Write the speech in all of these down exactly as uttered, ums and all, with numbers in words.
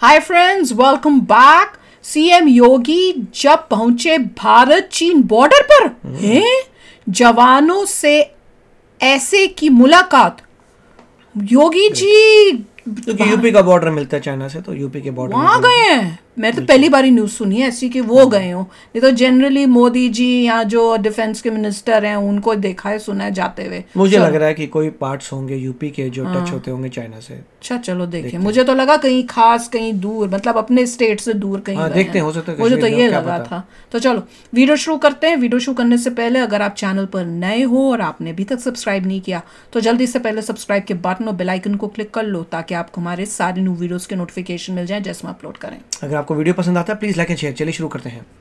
हाय friends, welcome back. CM Yogi जब पहुंचे भारत चीन बॉर्डर पर, हैं जवानों से ऐसे की मुलाकात। योगी जी क्योंकि यूपी का बॉर्डर मिलता है चाइना से, तो यूपी के बॉर्डर वहां गए हैं। मैं तो पहली बार ही न्यूज सुनी है ऐसी कि वो गए हो। नहीं तो जनरली मोदी जी या जो डिफेंस के मिनिस्टर हैं उनको देखा है, सुना है जाते हुए। मुझे लग रहा है कि कोई पार्ट्स होंगे यूपी के जो टच होते होंगे चाइना से। अच्छा चलो देखें। मुझे तो लगा कहीं खास, कहीं दूर, मतलब अपने स्टेट से दूर कहीं। हाँ, देखते हैं, हो सकता है मुझे तो ये लगा था। तो चलो वीडियो शुरू करते हैं। वीडियो शुरू करने से पहले अगर आप चैनल पर नए हो और आपने अभी तक सब्सक्राइब नहीं किया तो जल्दी से पहले सब्सक्राइब के बटन और बेल आइकन को क्लिक कर लो ताकि आपको हमारे सारे न्यू वीडियोस के नोटिफिकेशन मिल जाए जैसे हम अपलोड करें। अगर आपको वीडियो पसंद आता है प्लीज लाइक एंड शेयर। चलिए शुरू करते हैं।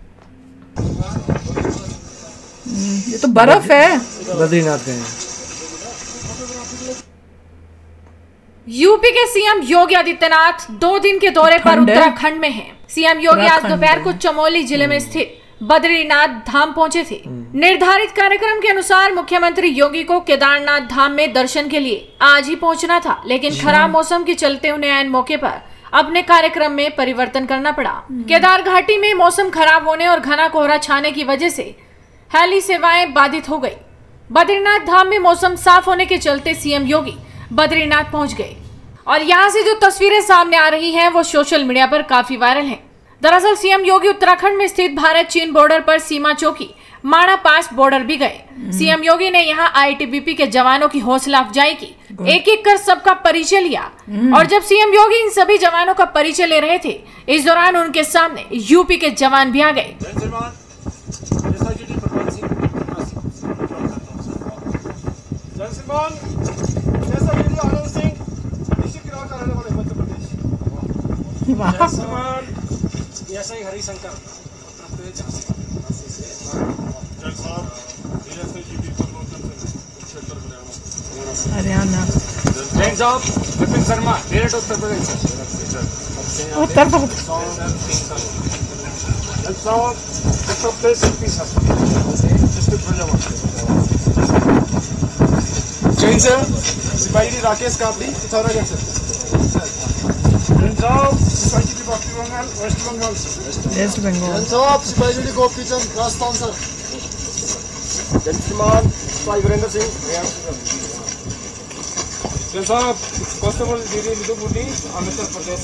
ये तो बर्फ है। बद्रीनाथ गए हैं। यूपी के सीएम योगी आदित्यनाथ दो दिन के दौरे पर उत्तराखंड में हैं। सीएम योगी आज दोपहर को चमोली जिले में स्थित बद्रीनाथ धाम पहुंचे थे। निर्धारित कार्यक्रम के अनुसार मुख्यमंत्री योगी को केदारनाथ धाम में दर्शन के लिए आज ही पहुंचना था, लेकिन खराब मौसम के चलते उन्हें ऐन मौके पर अपने कार्यक्रम में परिवर्तन करना पड़ा। केदार घाटी में मौसम खराब होने और घना कोहरा छाने की वजह से हेली सेवाएं बाधित हो गई। बद्रीनाथ धाम में मौसम साफ होने के चलते सीएम योगी बद्रीनाथ पहुंच गए और यहाँ से जो तस्वीरें सामने आ रही हैं वो सोशल मीडिया पर काफी वायरल हैं। दरअसल सीएम योगी उत्तराखंड में स्थित भारत चीन बॉर्डर पर सीमा चौकी माणा पास बॉर्डर भी गए। सीएम योगी ने यहाँ आईटीबीपी के जवानों की हौसला अफजाई की, एक एक कर सबका परिचय लिया। और जब सीएम योगी इन सभी जवानों का परिचय ले रहे थे, इस दौरान उनके सामने यूपी के जवान भी आ गए। हरियाणा, विपिन शर्मा, मेरठ उत्तर प्रदेश। उत्तर प्रदेश जैन से सिपाही राकेश कापड़ी, पिथौरागढ़ से। सिपाही बंगाल, वेस्ट बंगाल से। वेस्ट बंगाल। सिपाही गोपी चंद, राजस्थान सर। जनश्रीमान सिपाही वीरेंद्र सिंह, साहब कांस्टेबल दीदी मिदुपुटी, अरुणाचल प्रदेश।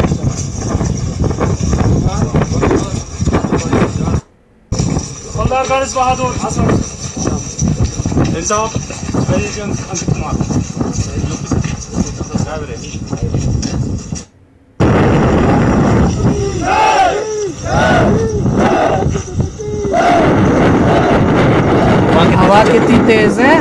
हवलदार गणेश बहादुर, असम। साहब अंकित कुमार। हवा कितनी तेज है।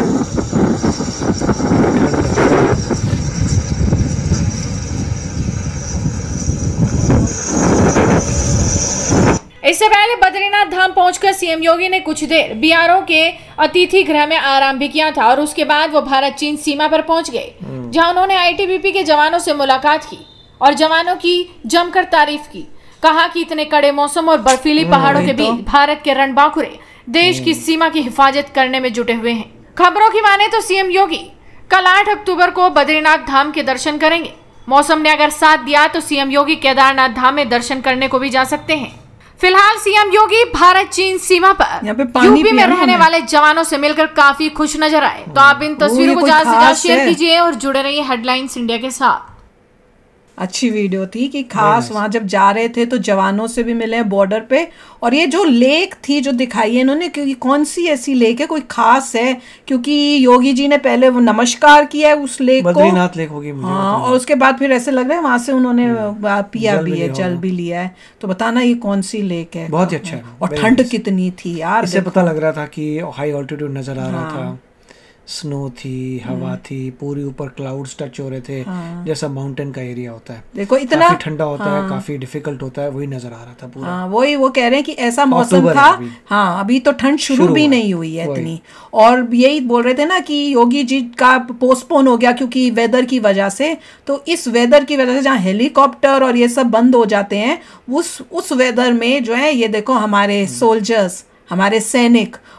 इससे पहले बद्रीनाथ धाम पहुंचकर सीएम योगी ने कुछ देर बीआरओ के अतिथि गृह में आराम भी किया था और उसके बाद वो भारत चीन सीमा पर पहुंच गए, जहां उन्होंने आईटीबीपी के जवानों से मुलाकात की और जवानों की जमकर तारीफ की। कहा कि इतने कड़े मौसम और बर्फीली पहाड़ों के बीच भारत के रणबांकुरे देश की सीमा की हिफाजत करने में जुटे हुए हैं। खबरों की माने तो सीएम योगी कल आठ अक्टूबर को बद्रीनाथ धाम के दर्शन करेंगे। मौसम ने अगर साथ दिया तो सीएम योगी केदारनाथ धाम में दर्शन करने को भी जा सकते हैं। फिलहाल सीएम योगी भारत चीन सीमा पर यूपी में रहने वाले जवानों से मिलकर काफी खुश नजर आए। तो आप इन तस्वीरों को ज्यादा से ज्यादा शेयर कीजिए और जुड़े रहिए हेडलाइंस इंडिया के साथ। अच्छी वीडियो थी कि खास वहां जब जा रहे थे तो जवानों से भी मिले बॉर्डर पे। और ये जो लेक थी जो दिखाई है इन्होंने, क्योंकि कौन सी ऐसी लेक है, कोई खास है? क्योंकि योगी जी ने पहले वो नमस्कार किया है उस लेक को, बद्रीनाथ लेक होगी मुझे। हाँ, और उसके बाद फिर ऐसे लग रहा है वहां से उन्होंने पिया भी है, जल भी लिया है। तो बताना ये कौन सी लेक है। बहुत ही अच्छा है। और ठंड कितनी थी यार, इससे पता लग रहा था कि हाई ऑल्टीट्यूड नजर आ रहा था। स्नो थी, हवा थी, पूरी ऊपर क्लाउड्स टच हो रहे थे। हाँ। जैसा माउंटेन का एरिया होता है, देखो इतना काफी ठंडा होता हाँ। है, काफी डिफिकल्ट होता है, वही नजर आ रहा था पूरा। हाँ, वही वो कह रहे हैं कि ऐसा मौसम था। अभी। हाँ, अभी तो ठंड शुरू, शुरू भी नहीं हुई है इतनी। और यही बोल रहे थे ना कि योगी जी का पोस्टपोन हो गया क्योंकि वेदर की वजह से। तो इस वेदर की वजह से जहाँ हेलीकॉप्टर और ये सब बंद हो जाते हैं, उस उस वेदर में जो है ये देखो हमारे सोल्जर्स, हमारे सैनिक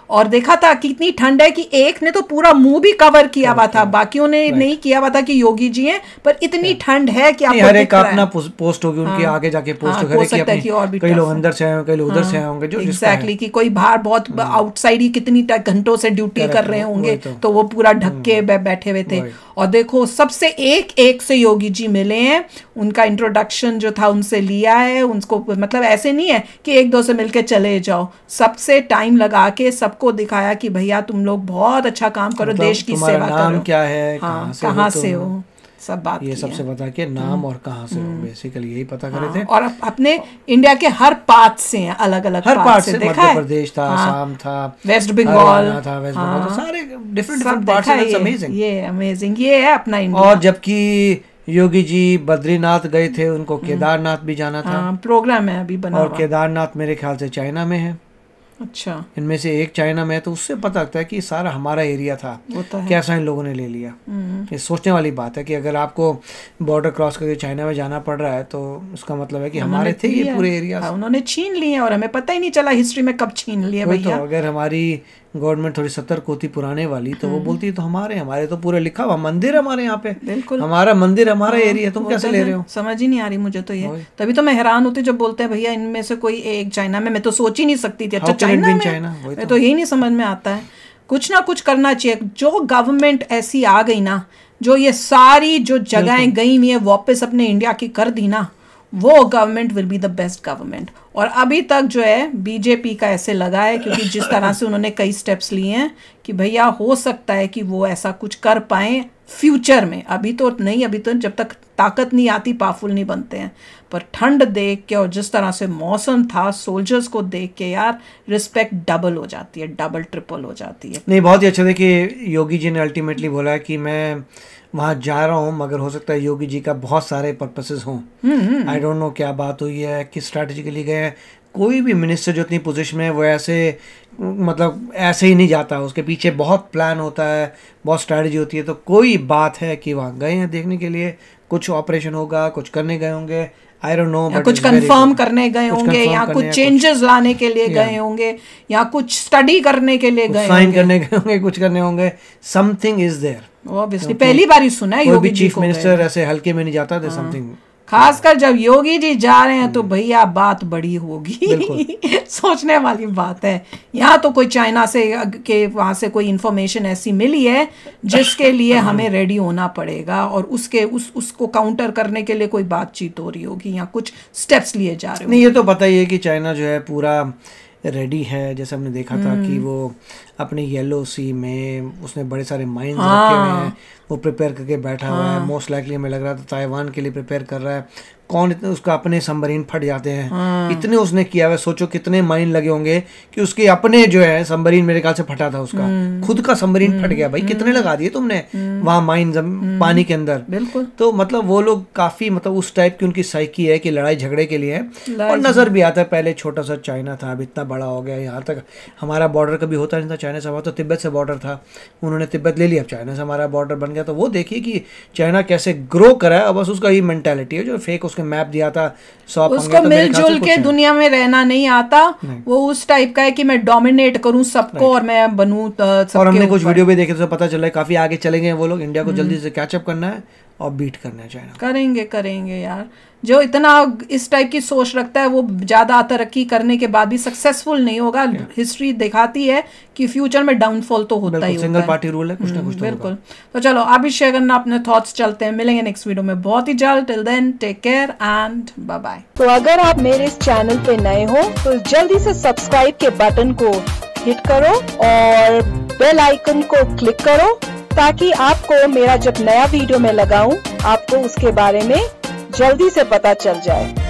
और देखा था कितनी ठंड है कि एक ने तो पूरा मुंह भी कवर किया हुआ था, बाकियों ने नहीं किया हुआ था कि योगी जी हैं, पर इतनी ठंड है कि आपको हर एक का अपना पोस्ट होगी उनकी, आगे जाके पोस्ट हो सकता है कि और भी कई लोग अंदर से आए, कई लोग उधर से आए होंगे, जो एग्जैक्टली कि कोई बाहर बहुत आउटसाइड ही कितनी घंटों से ड्यूटी कर रहे होंगे, तो वो पूरा ढक के बैठे हुए थे। और देखो सबसे एक एक से योगी जी मिले हैं, उनका इंट्रोडक्शन जो था उनसे लिया है, उनको मतलब ऐसे नहीं है कि एक दो से मिलके चले जाओ, सबसे टाइम लगा के सबको दिखाया कि भैया तुम लोग बहुत अच्छा काम करो, मतलब देश की सेवा करो, नाम क्या है, हाँ, कहाँ से हो, सब बात ये सबसे बता के नाम और कहाँ से हो, बेसिकली यही पता करे थे। और अपने इंडिया के हर पार्ट से हैं, अलग अलग हर पार्ट से, मध्य प्रदेश था, असम था, वेस्ट बंगाल था, वेस्ट बंगाल, सारे डिफरेंट डिफरेंट पार्ट्स से। अमेजिंग, ये अमेजिंग, ये है अपना इंडिया। और जबकि योगी जी बद्रीनाथ गए थे, उनको केदारनाथ भी जाना था, प्रोग्राम है अभी बना, और केदारनाथ मेरे ख्याल से चाइना में है। अच्छा, इनमें से एक चाइना में है, तो उससे पता लगता है कि सारा हमारा एरिया था, कैसा इन लोगों ने ले लिया। ये सोचने वाली बात है कि अगर आपको बॉर्डर क्रॉस करके चाइना में जाना पड़ रहा है तो उसका मतलब है कि हमारे थे ये पूरे एरिया, उन्होंने छीन लिए और हमें पता ही नहीं चला हिस्ट्री में कब छीन लिए भैया। तो अगर हमारी गवर्नमेंट थोड़ी सतर्क होती पुराने वाली, तो वो बोलती तो हमारे हमारे तो पूरे लिखा हुआ मंदिर हमारे यहाँ पे, बिल्कुल हमारा मंदिर हमारा एरिया, तुम कैसे ले रहे हो, समझ ही नहीं आ रही मुझे तो ये। तभी तो मैं हैरान होती जब बोलते हैं भैया इनमें से कोई एक चाइना में, मैं तो सोच ही नहीं सकती थी। अच्छा चाइना में, मैं तो यही नहीं समझ में आता है। कुछ ना कुछ करना चाहिए। जो गवर्नमेंट ऐसी आ गई ना, जो ये सारी जो जगहें गई हुई है वापस अपने इंडिया की कर दी ना, वो government will be the best government. और अभी तक जो है बीजेपी का ऐसे लगा है, क्योंकि जिस तरह से उन्होंने कई स्टेप्स लिए हैं कि भैया हो सकता है कि वो ऐसा कुछ कर पाए फ्यूचर में। अभी तो नहीं, अभी तो जब तक ताकत नहीं आती पावरफुल नहीं बनते हैं। पर ठंड देख के और जिस तरह से मौसम था, सोल्जर्स को देख के यार रिस्पेक्ट डबल हो जाती है, डबल ट्रिपल हो जाती है। नहीं, बहुत ही अच्छा। देखिए योगी जी ने अल्टीमेटली बोला है कि मैं वहाँ जा रहा हूँ, मगर हो सकता है योगी जी का बहुत सारे पर्पसेस हों। आई डोंट नो क्या बात हुई है, किस स्ट्रैटेजी के लिए गए हैं। कोई भी मिनिस्टर जो इतनी पोजीशन में है वो ऐसे मतलब ऐसे ही नहीं जाता, उसके पीछे बहुत प्लान होता है, बहुत स्ट्रैटेजी होती है। तो कोई बात है कि वहाँ गए हैं देखने के लिए, कुछ ऑपरेशन होगा, कुछ करने गए होंगे, आई डोंट नो, कुछ कंफर्म करने गए होंगे, या कुछ चेंजेस लाने के लिए गए होंगे, या कुछ स्टडी करने के लिए गए, साइन करने गए होंगे, कुछ करने होंगे। समथिंग इज देयर, ऑब्वियसली पहली बार ही सुना है योगी जी चीफ मिनिस्टर ऐसे हल्के में नहीं जाता, देयर समथिंग। खासकर जब योगी जी जा रहे हैं तो भैया बात बड़ी होगी। सोचने वाली बात है। यहाँ तो कोई चाइना से के वहाँ से कोई इंफॉर्मेशन ऐसी मिली है जिसके लिए हमें रेडी होना पड़ेगा, और उसके उस उसको काउंटर करने के लिए कोई बातचीत हो रही होगी या कुछ स्टेप्स लिए जा रहे हैं। नहीं, ये तो पता ही है कि चाइना जो है पूरा रेडी है। जैसे हमने देखा था कि वो अपने येलो सी में उसने बड़े सारे माइंस रखे हुए हैं, वो प्रिपेयर करके बैठा हुआ है। मोस्ट लाइकली हमें लग रहा था ताइवान के लिए प्रिपेयर कर रहा है। कौन इतने उसका अपने सबमरीन फट जाते हैं, इतने उसने किया हुआ। सोचो कितने माइन लगे होंगे कि उसके अपने जो है सबमरीन मेरे ख्याल से फटा था, उसका खुद का सबमरीन फट गया। भाई कितने लगा दिए तुमने वहां माइन पानी के अंदर। बिल्कुल। तो मतलब वो लोग काफी मतलब उस टाइप की उनकी साइकी है कि लड़ाई झगड़े के लिए है। और नजर भी आता है, पहले छोटा सा चाइना था, अब इतना बड़ा हो गया। यहाँ तक हमारा बॉर्डर कभी होता नहीं था चाइना से, तो तिब्बत से बॉर्डर था, उन्होंने तिब्बत ले लिया, अब चाइना से हमारा बॉर्डर बन गया। तो वो देखिए कि चाइना कैसे ग्रो करा है। बस उसका ही मेंटालिटी है जो फेक उसके मैप दिया था, उसको मिलजुल के दुनिया में रहना नहीं आता। नहीं। वो उस टाइप का है कि मैं डोमिनेट करूं सबको और मैं बनूं सबके। और हमने कुछ वीडियो भी देखे तो पता चला है काफी आगे चले गए वो लोग। इंडिया को जल्दी से कैचअप करना है और बीट करना है चाइना। करेंगे करेंगे यार। जो इतना इस टाइप की सोच रखता है वो ज्यादा तरक्की करने के बाद भी सक्सेसफुल नहीं होगा। हिस्ट्री दिखाती है कि फ्यूचर में डाउनफॉल तो होता ही होता है। सिंगल पार्टी रूल है, कुछ ना कुछ तो बिल्कुल। तो चलो आप भी शेयर करना अपने थॉट्स। चलते हैं, मिलेंगे नेक्स्ट वीडियो में बहुत ही जल्द। Till then take care and bye bye. तो अगर आप मेरे इस चैनल पे नए हो तो जल्दी से सब्सक्राइब के बटन को हिट करो और बेल आइकन को क्लिक करो, ताकि आपको मेरा जब नया वीडियो मैं लगाऊं आपको उसके बारे में जल्दी से पता चल जाए।